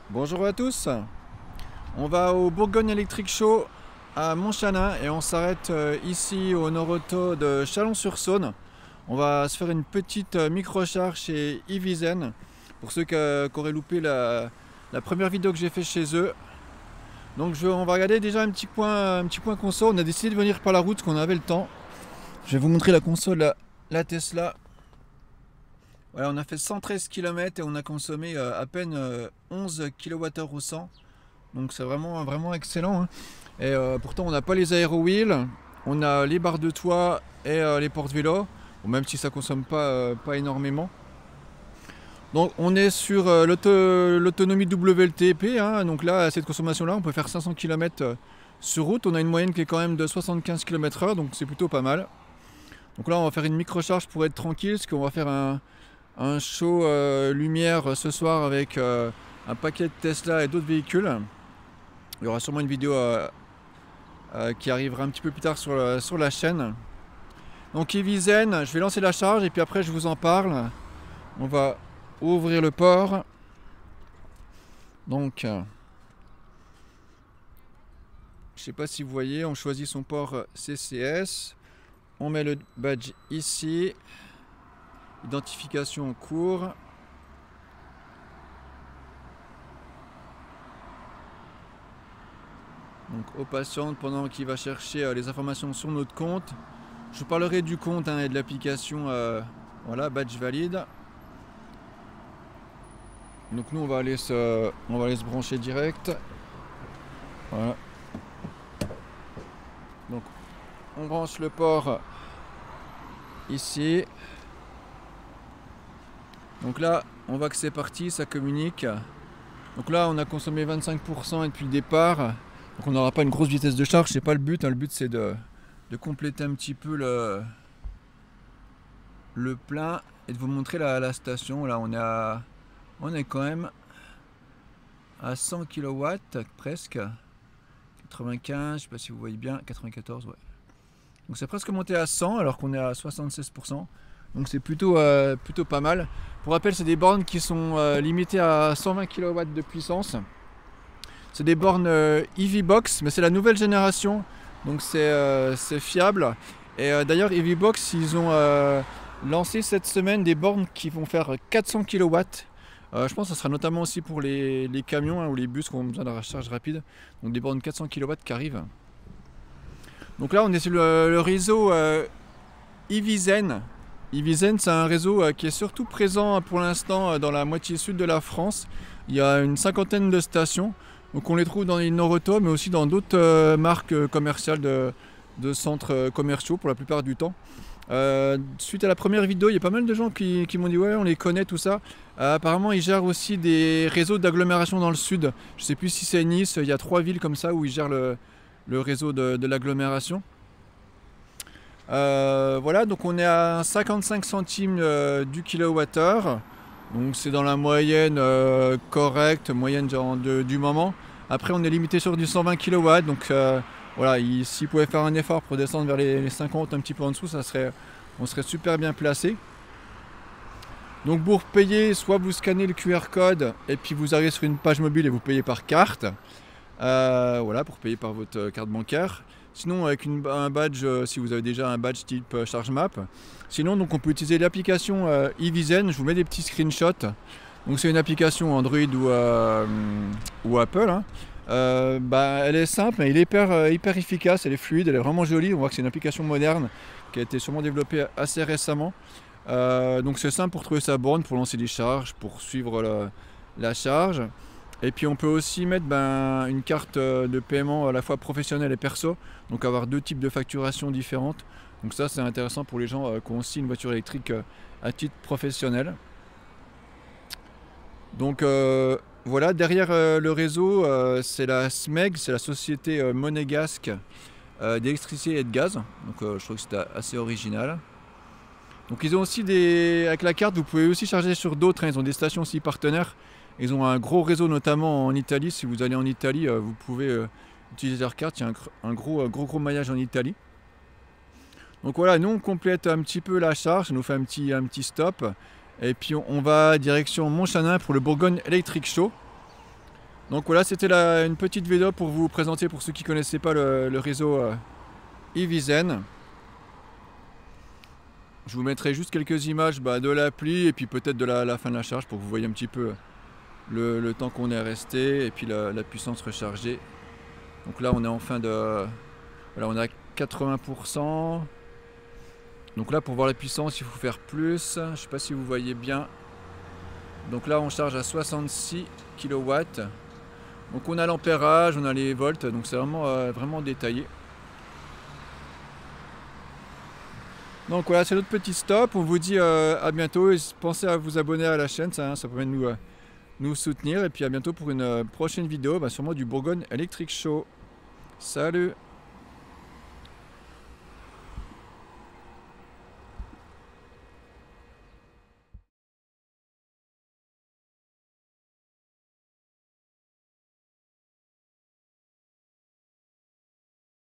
Bonjour à tous, on va au Bourgogne Electric Show à Montchanin et on s'arrête ici au Noroto de Chalon-sur-Saône. On va se faire une petite micro-recharge chez Evizen pour ceux qui auraient loupé la première vidéo que j'ai fait chez eux. Donc on va regarder déjà un petit point console. On a décidé de venir par la route parce qu'on avait le temps. Je vais vous montrer la console, la Tesla. Voilà, on a fait 113 km et on a consommé à peine 11 kWh au 100. Donc c'est vraiment excellent, hein. Et pourtant on n'a pas les aéro-wheels, on a les barres de toit et les porte-vélos, bon, même si ça consomme pas énormément. Donc on est sur l'autonomie WLTP, hein. Donc là, à cette consommation là, on peut faire 500 km sur route. On a une moyenne qui est quand même de 75 km/h, donc c'est plutôt pas mal. Donc là on va faire une micro-charge pour être tranquille, parce qu'on va faire un show lumière ce soir avec un paquet de Tesla et d'autres véhicules. Il y aura sûrement une vidéo qui arrivera un petit peu plus tard sur la chaîne. Donc Evizen, je vais lancer la charge et puis après je vous en parle. On va ouvrir le port. Donc, je sais pas si vous voyez, on choisit son port CCS. On met le badge ici. Identification en cours. Donc aux patientes pendant qu'il va chercher les informations sur notre compte. Je vous parlerai du compte, hein, et de l'application. Voilà, badge valide. Donc nous on va aller se brancher direct. Voilà. Donc on branche le port ici. Donc là on voit que c'est parti, ça communique. Donc là on a consommé 25% depuis le départ. Donc on n'aura pas une grosse vitesse de charge, c'est pas le but, hein. Le but c'est de compléter un petit peu le plein et de vous montrer la station. Là on est quand même à 100 kW presque. 95, je sais pas si vous voyez bien, 94, ouais. Donc c'est presque monté à 100 alors qu'on est à 76%. Donc c'est plutôt pas mal. Pour rappel, c'est des bornes qui sont limitées à 120 kW de puissance. C'est des bornes EVBox, mais c'est la nouvelle génération, donc c'est fiable. Et d'ailleurs, EVBox, ils ont lancé cette semaine des bornes qui vont faire 400 kW. Je pense que ce sera notamment aussi pour les camions, hein, ou les bus qui ont besoin de recharge rapide. Donc des bornes 400 kW qui arrivent. Donc là, on est sur le réseau Evizen. Evizen, c'est un réseau qui est surtout présent pour l'instant dans la moitié sud de la France. Il y a une cinquantaine de stations. Donc on les trouve dans les Noroto, mais aussi dans d'autres marques commerciales de centres commerciaux pour la plupart du temps. Suite à la première vidéo, il y a pas mal de gens qui m'ont dit ouais, on les connaît, tout ça. Apparemment ils gèrent aussi des réseaux d'agglomération dans le sud. Je sais plus si c'est Nice, il y a 3 villes comme ça où ils gèrent le réseau de l'agglomération. Voilà, donc on est à 55 centimes du kilowattheure. Donc c'est dans la moyenne correcte, moyenne du moment. Après on est limité sur du 120 kW, donc voilà, s'il pouvait faire un effort pour descendre vers les 50, un petit peu en dessous, on serait super bien placé. Donc pour payer, soit vous scannez le QR code et puis vous arrivez sur une page mobile et vous payez par carte. Voilà, pour payer par votre carte bancaire. Sinon avec un badge, si vous avez déjà un badge type ChargeMap. Sinon donc on peut utiliser l'application Evizen. Je vous mets des petits screenshots. Donc c'est une application Android ou Apple, hein. Elle est simple mais elle est hyper efficace, elle est fluide, elle est vraiment jolie. On voit que c'est une application moderne qui a été sûrement développée assez récemment. Donc c'est simple pour trouver sa borne, pour lancer des charges, pour suivre la charge. Et puis on peut aussi mettre une carte de paiement à la fois professionnelle et perso, donc avoir deux types de facturation différentes. Donc ça c'est intéressant pour les gens qui ont aussi une voiture électrique à titre professionnel. Donc voilà, derrière le réseau c'est la SMEG, c'est la société monégasque d'électricité et de gaz. Donc je trouve que c'était assez original. Donc ils ont aussi avec la carte vous pouvez aussi charger sur d'autres, hein. Ils ont des stations aussi partenaires. Ils ont un gros réseau notamment en Italie. Si vous allez en Italie, vous pouvez utiliser leur carte. Il y a un gros maillage en Italie. Donc voilà, nous on complète un petit peu la charge. Ça nous fait un petit stop. Et puis on va direction Montchanin pour le Bourgogne Electric Show. Donc voilà, c'était une petite vidéo pour vous présenter, pour ceux qui ne connaissaient pas le réseau Evizen. Je vous mettrai juste quelques images de l'appli et puis peut-être de la fin de la charge pour que vous voyez un petit peu le temps qu'on est resté et puis la puissance rechargée. Donc là on est en fin de... Voilà, on est à 80%. Donc là pour voir la puissance il faut faire plus. Je ne sais pas si vous voyez bien. Donc là on charge à 66 kW. Donc on a l'ampérage, on a les volts, donc c'est vraiment détaillé. Donc voilà, c'est notre petit stop. On vous dit à bientôt et pensez à vous abonner à la chaîne, ça permet de nous soutenir. Et puis à bientôt pour une prochaine vidéo, sûrement du Bourgogne Electric Show. Salut!